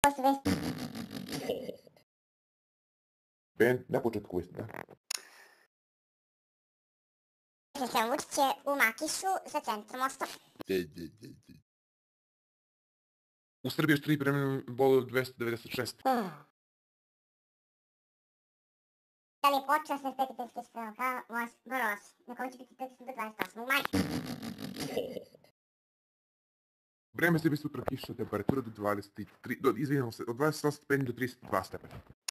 Ben na početku istina. Predsjednik Vučić je u Makišu za centrom Mosta. U Srbiji još 3 preminulo bolu 296. Da li je počeo se prijateljski spremom kao Boros, na kojem će biti pritisno do 28. maja? Vreme se bi sutra kiša, temperatura do 23, izvinjamo se, od 28 stepeni do 32 stepeni.